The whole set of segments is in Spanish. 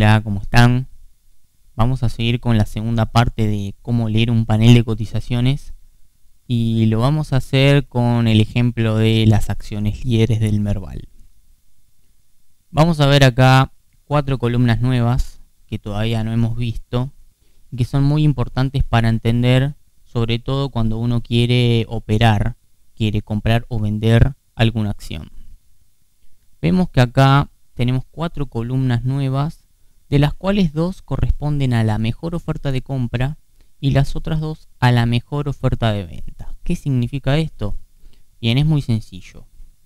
Hola, ¿cómo están? Vamos a seguir con la segunda parte de cómo leer un panel de cotizaciones y lo vamos a hacer con el ejemplo de las acciones líderes del Merval. Vamos a ver acá 4 columnas nuevas que todavía no hemos visto y que son muy importantes para entender, sobre todo cuando uno quiere operar, quiere comprar o vender alguna acción. Vemos que acá tenemos 4 columnas nuevas, de las cuales 2 corresponden a la mejor oferta de compra y las otras 2 a la mejor oferta de venta. ¿Qué significa esto? Bien, es muy sencillo.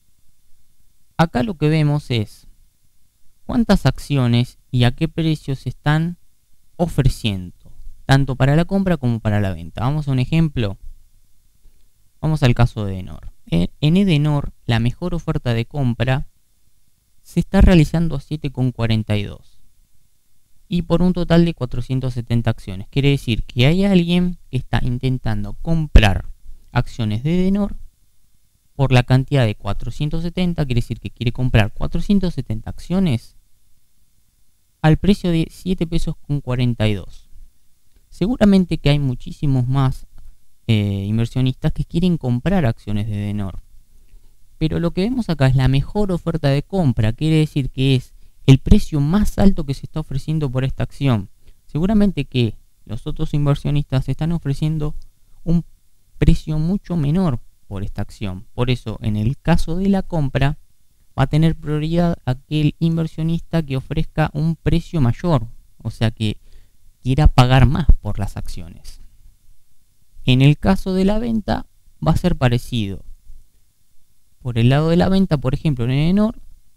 Acá lo que vemos es cuántas acciones y a qué precio se están ofreciendo, tanto para la compra como para la venta. Vamos a un ejemplo. Vamos al caso de Edenor. En Edenor, la mejor oferta de compra se está realizando a 7,42 y por un total de 470 acciones. Quiere decir que hay alguien que está intentando comprar acciones de Edenor por la cantidad de 470, quiere decir que quiere comprar 470 acciones al precio de 7 pesos con 42. Seguramente que hay muchísimos más inversionistas que quieren comprar acciones de Edenor. Pero lo que vemos acá es la mejor oferta de compra, quiere decir que es el precio más alto que se está ofreciendo por esta acción. Seguramente que los otros inversionistas están ofreciendo un precio mucho menor por esta acción. Por eso, en el caso de la compra, va a tener prioridad aquel inversionista que ofrezca un precio mayor, o sea que quiera pagar más por las acciones. En el caso de la venta, va a ser parecido. Por el lado de la venta, por ejemplo, en Edenor,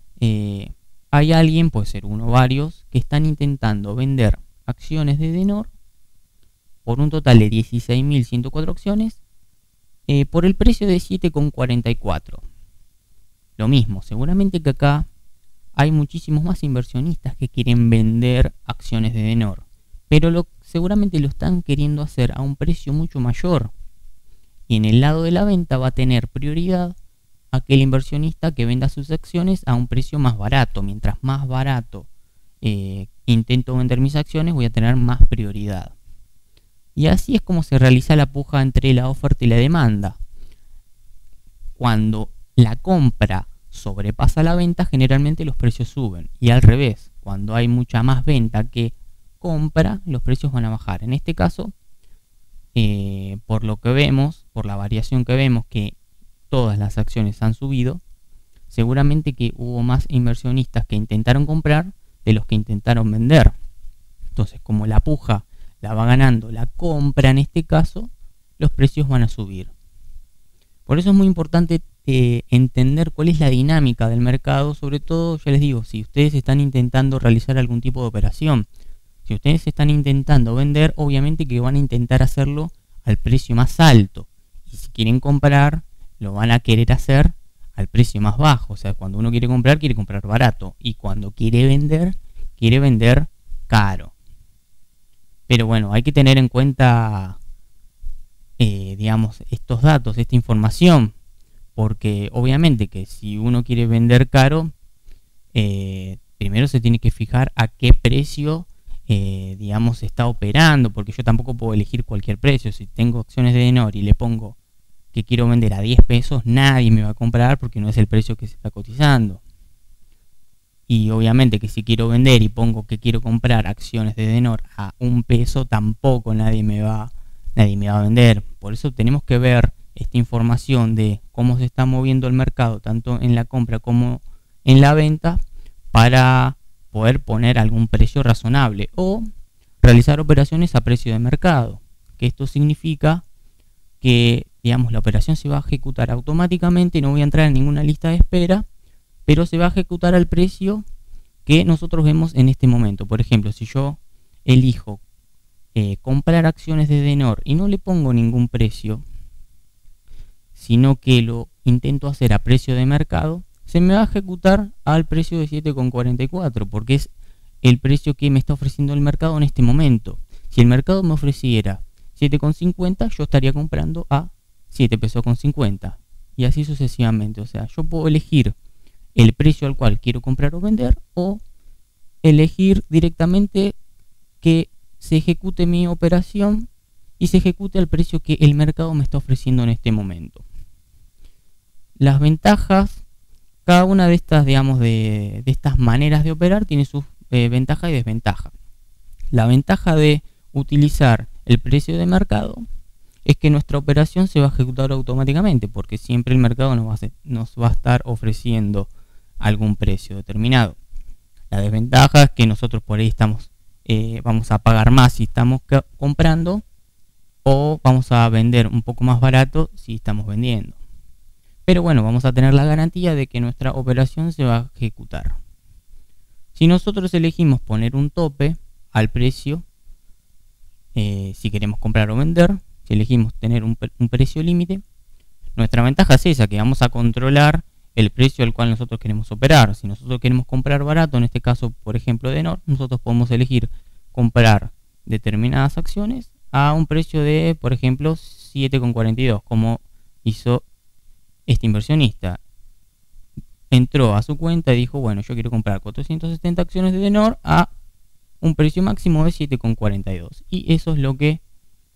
hay alguien, puede ser uno o varios, que están intentando vender acciones de Edenor por un total de 16.104 acciones por el precio de 7,44. Lo mismo, seguramente que acá hay muchísimos más inversionistas que quieren vender acciones de Edenor, pero seguramente lo están queriendo hacer a un precio mucho mayor. Y en el lado de la venta va a tener prioridad aquel inversionista que venda sus acciones a un precio más barato. Mientras más barato intento vender mis acciones, voy a tener más prioridad. Y así es como se realiza la puja entre la oferta y la demanda. Cuando la compra sobrepasa la venta, generalmente los precios suben. Y al revés, cuando hay mucha más venta que compra, los precios van a bajar. En este caso, por lo que vemos, por la variación que vemos, que todas las acciones han subido, seguramente que hubo más inversionistas que intentaron comprar de los que intentaron vender. Entonces, como la puja la va ganando la compra en este caso, los precios van a subir. Por eso es muy importante entender cuál es la dinámica del mercado, sobre todo, ya les digo, si ustedes están intentando realizar algún tipo de operación. Si ustedes están intentando vender, obviamente que van a intentar hacerlo al precio más alto. Y si quieren comprar, lo van a querer hacer al precio más bajo. O sea, cuando uno quiere comprar barato. Y cuando quiere vender caro. Pero bueno, hay que tener en cuenta, digamos, estos datos, esta información. Porque obviamente que si uno quiere vender caro, primero se tiene que fijar a qué precio, digamos, está operando. Porque yo tampoco puedo elegir cualquier precio. Si tengo acciones de Edenor y le pongo que quiero vender a 10 pesos, nadie me va a comprar porque no es el precio que se está cotizando. Y obviamente que si quiero vender y pongo que quiero comprar acciones de Edenor a 1 peso, tampoco nadie me va a vender. Por eso tenemos que ver esta información de cómo se está moviendo el mercado, tanto en la compra como en la venta, para poder poner algún precio razonable o realizar operaciones a precio de mercado. Que esto significa que, digamos, la operación se va a ejecutar automáticamente, no voy a entrar en ninguna lista de espera, pero se va a ejecutar al precio que nosotros vemos en este momento. Por ejemplo, si yo elijo comprar acciones de Edenor y no le pongo ningún precio, sino que lo intento hacer a precio de mercado, se me va a ejecutar al precio de 7,44, porque es el precio que me está ofreciendo el mercado en este momento. Si el mercado me ofreciera 7,50, yo estaría comprando a 7 pesos con 50 y así sucesivamente. O sea, yo puedo elegir el precio al cual quiero comprar o vender, o elegir directamente que se ejecute mi operación y se ejecute al precio que el mercado me está ofreciendo en este momento. Las ventajas, cada una de estas, digamos, de estas maneras de operar tiene sus ventajas y desventajas. La ventaja de utilizar el precio de mercado es que nuestra operación se va a ejecutar automáticamente, porque siempre el mercado nos va a estar ofreciendo algún precio determinado. La desventaja es que nosotros por ahí vamos a pagar más si estamos comprando, o vamos a vender un poco más barato si estamos vendiendo. Pero bueno, vamos a tener la garantía de que nuestra operación se va a ejecutar. Si nosotros elegimos poner un tope al precio, si queremos comprar o vender, si elegimos tener un precio límite, nuestra ventaja es esa, que vamos a controlar el precio al cual nosotros queremos operar. Si nosotros queremos comprar barato, en este caso, por ejemplo, de Denor, nosotros podemos elegir comprar determinadas acciones a un precio de, por ejemplo, 7,42, como hizo este inversionista. Entró a su cuenta y dijo, bueno, yo quiero comprar 470 acciones de Denor a un precio máximo de 7,42. Y eso es lo que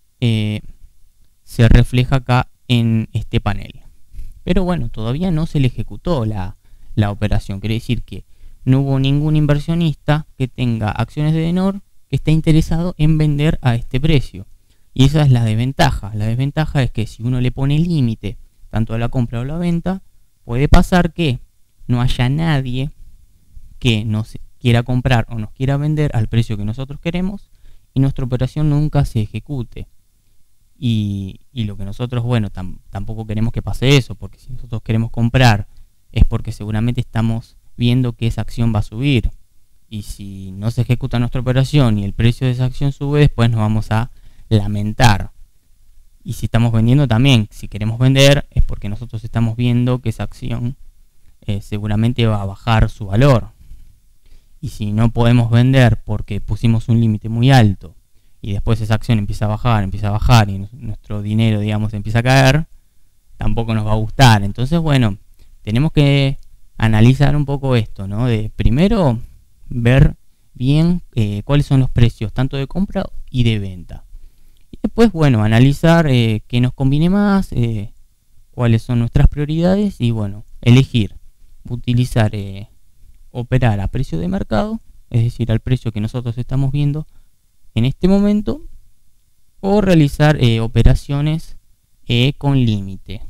se refleja acá en este panel. Pero bueno, todavía no se le ejecutó la operación. Quiere decir que no hubo ningún inversionista que tenga acciones de Denor que esté interesado en vender a este precio. Y esa es la desventaja. La desventaja es que si uno le pone límite tanto a la compra o la venta, puede pasar que no haya nadie que nos quiera comprar o nos quiera vender al precio que nosotros queremos y nuestra operación nunca se ejecute. Y lo que nosotros, bueno, tampoco queremos que pase eso, porque si nosotros queremos comprar es porque seguramente estamos viendo que esa acción va a subir. Y si no se ejecuta nuestra operación y el precio de esa acción sube, después nos vamos a lamentar. Y si estamos vendiendo también, si queremos vender es porque nosotros estamos viendo que esa acción seguramente va a bajar su valor. Y si no podemos vender porque pusimos un límite muy alto y después esa acción empieza a bajar y nuestro dinero, digamos, empieza a caer, tampoco nos va a gustar. Entonces, bueno, tenemos que analizar un poco esto, ¿no? De primero ver bien cuáles son los precios tanto de compra y de venta. Y después, bueno, analizar qué nos conviene más, cuáles son nuestras prioridades y, bueno, elegir, utilizar, operar a precio de mercado, es decir, al precio que nosotros estamos viendo en este momento, o realizar operaciones con límite.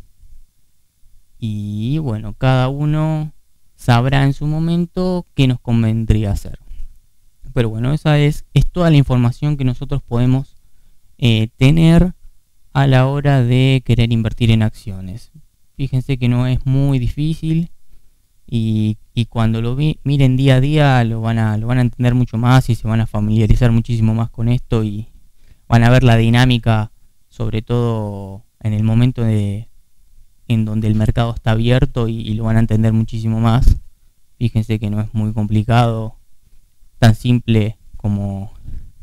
Y bueno, cada uno sabrá en su momento qué nos convendría hacer. Pero bueno, esa es toda la información que nosotros podemos tener a la hora de querer invertir en acciones. Fíjense que no es muy difícil y cuando lo miren día a día lo van a entender mucho más y se van a familiarizar muchísimo más con esto y van a ver la dinámica, sobre todo en el momento en donde el mercado está abierto y lo van a entender muchísimo más. Fíjense que no es muy complicado, tan simple como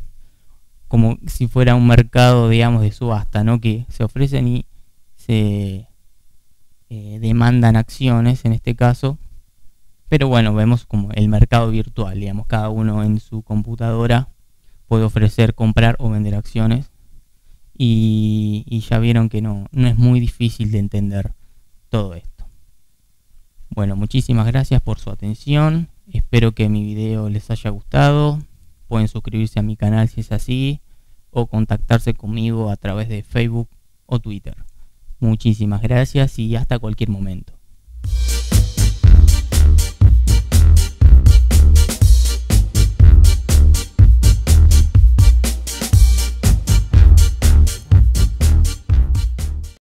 si fuera un mercado, digamos, de subasta, ¿no? Que se ofrecen y se demandan acciones en este caso. Pero bueno, vemos como el mercado virtual, digamos, cada uno en su computadora puede ofrecer comprar o vender acciones. Y ya vieron que no es muy difícil de entender todo esto. Bueno, muchísimas gracias por su atención. Espero que mi video les haya gustado. Pueden suscribirse a mi canal si es así, o contactarse conmigo a través de Facebook o Twitter. Muchísimas gracias y hasta cualquier momento.